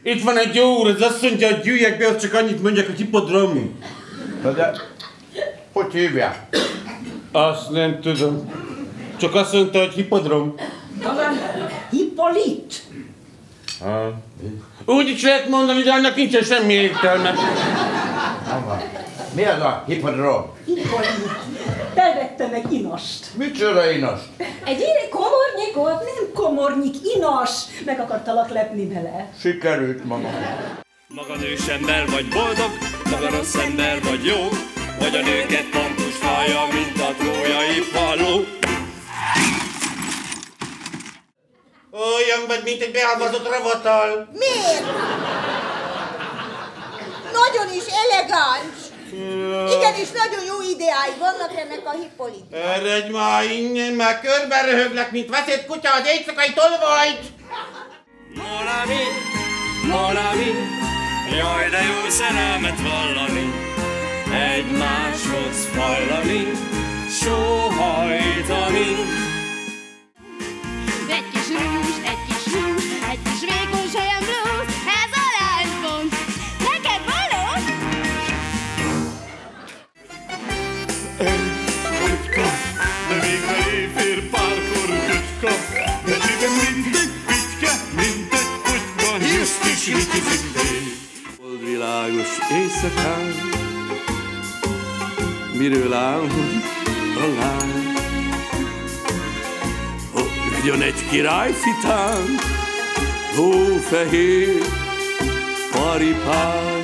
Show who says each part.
Speaker 1: Itt van egy jó úr, az azt mondja, hogy gyűjjek be, azt csak annyit mondják, hogy hipodrom.
Speaker 2: De hogy hívják?
Speaker 1: Azt nem tudom. Csak azt mondta, hogy hipodrom.
Speaker 3: Talán Hippolit.
Speaker 1: Úgy is lehet mondani, de annak nincsen semmi értelme.
Speaker 2: Mi az a hipodrom?
Speaker 3: Hippolit. Bevette meg Inast.
Speaker 2: Micsoda inas?
Speaker 3: Egy ére komornyikot, nem komornyik, Inas. Meg akartalak lepni vele.
Speaker 2: Sikerült, mama.
Speaker 4: Maga nős ember vagy boldog, maga rossz ember vagy jó, vagy a nőket pontos haja, mint a trójai faló.
Speaker 1: Olyan vagy, mint egy beávazott ravatal.
Speaker 5: Miért? Nagyon is elegáns. Igenis, nagyon jó ideái vannak ennek a Hippolit.
Speaker 1: Eredj már innen, már körbe röhöglek, mint veszett kutya az éjszakai tolvajt.
Speaker 4: Mon ami, mon ami, jaj de jó szerelmet vallani, egymáshoz hajlani, sóhajtani.
Speaker 6: Egy kis rúzs, egy kis hús, egy kis vékony selyemblúz, ez a lánypont, neked való?
Speaker 4: Kutyka, de végre éjfél párkor kutyka, de csípem mindegy pityke, mindegy kutyka, hisz kis riki zindén. Holdvilágos éjszakán, miről álmod a lány? Jön egy királyfitán, hófehér paripám.